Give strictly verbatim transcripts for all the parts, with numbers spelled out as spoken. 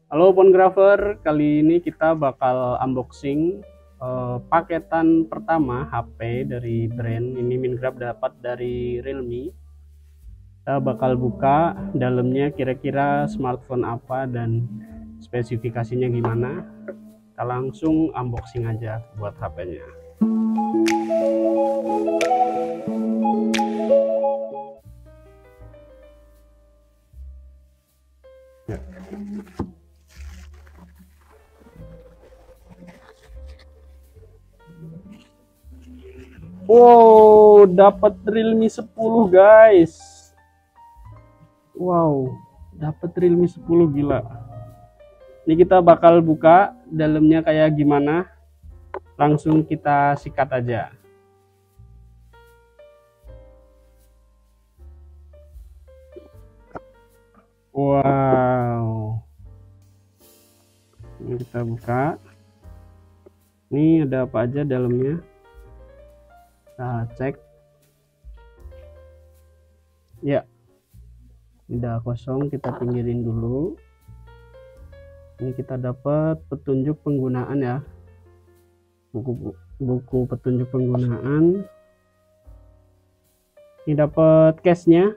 Halo Phonegrapher, kali ini kita bakal unboxing uh, paketan pertama H P dari brand ini. Mingrab dapat dari Realme. Kita bakal buka dalamnya kira-kira smartphone apa dan spesifikasinya gimana. Kita langsung unboxing aja buat H P-nya. Ya. Wow, dapat Realme sepuluh guys. Wow, dapat Realme sepuluh, gila. Ini kita bakal buka dalamnya kayak gimana. Langsung kita sikat aja. Wow. Ini kita buka. Ini ada apa aja dalamnya? Kita cek. Ya. Udah kosong, kita pinggirin dulu. Ini kita dapat petunjuk penggunaan ya. Buku buku petunjuk penggunaan. Ini dapat case-nya.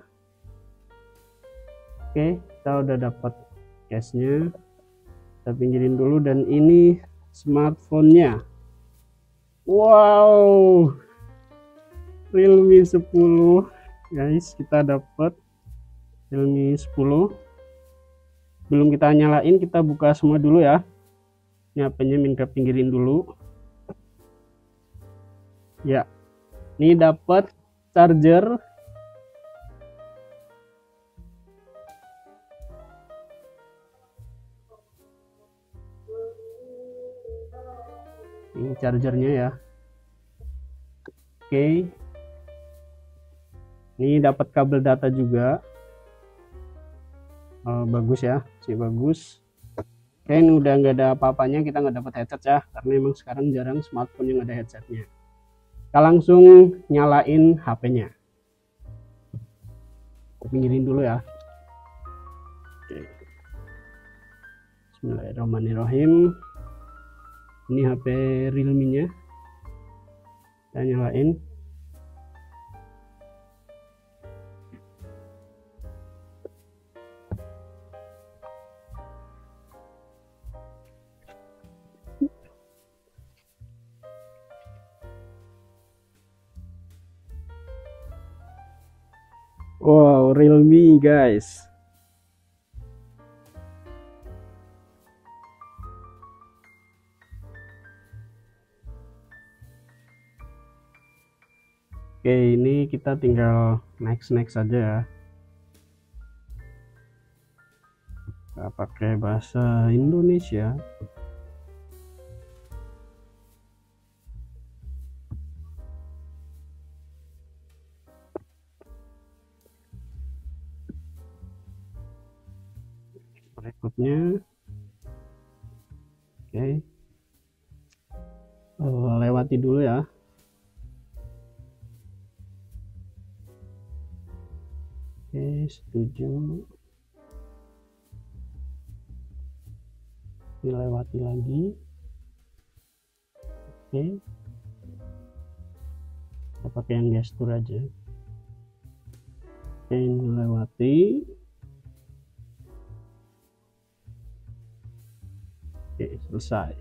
Oke, kita udah dapat case-nya. Kita pinggirin dulu, dan ini smartphone-nya. Wow. Realme sepuluh. Guys, kita dapat Realme sepuluh. Belum kita nyalain, kita buka semua dulu ya. Ini H P-nya minta pinggirin dulu. Ya. Ini dapat charger. Ini chargernya ya. Oke. Ini dapat kabel data juga. Oh, bagus ya, sih bagus. Oke, ini udah nggak ada apa-apanya, kita nggak dapat headset ya, karena emang sekarang jarang smartphone yang ada headsetnya. Kita langsung nyalain H P-nya. Pinggirin dulu ya. Oke. Bismillahirrahmanirrahim. Ini H P Realme-nya. Kita nyalain. Wow, Realme guys. Oke, ini kita tinggal next next saja ya. Kita pakai bahasa Indonesia. Berikutnya, oke, oh, lewati dulu ya. Oke, setuju. Dilewati lagi. Oke, kita pakai yang gestur aja. Oke, dilewati. Oke, selesai.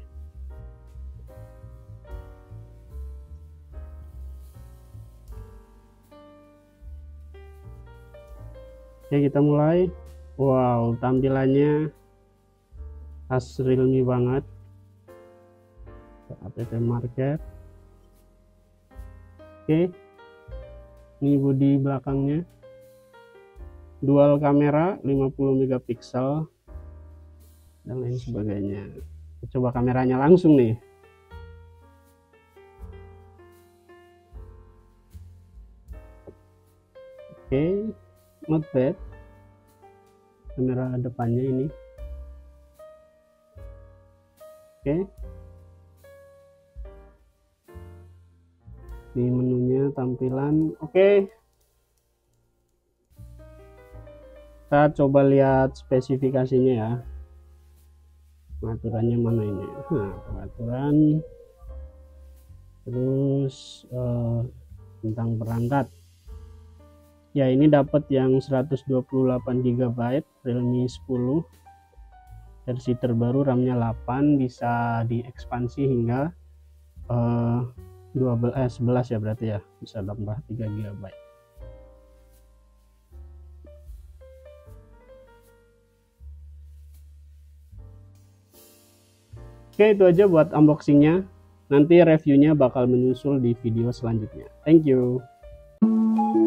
Oke, kita mulai. Wow, tampilannya khas Realme banget. App Market. Oke, ini bodi belakangnya. Dual kamera lima puluh megapiksel dan lain sebagainya. Coba kameranya langsung nih. Oke, not bad. Kamera depannya ini. Oke. Di menunya tampilan oke. Kita coba lihat spesifikasinya ya. pengaturannya mana ini? Nah, pengaturan, terus eh, tentang perangkat. Ya, ini dapat yang seratus dua puluh delapan giga byte Realme sepuluh versi terbaru, RAM-nya delapan, bisa diekspansi hingga eh, dua belas eh, sebelas ya, berarti ya, bisa tambah tiga giga byte. Oke, itu aja buat unboxingnya. Nanti reviewnya bakal menyusul di video selanjutnya. Thank you.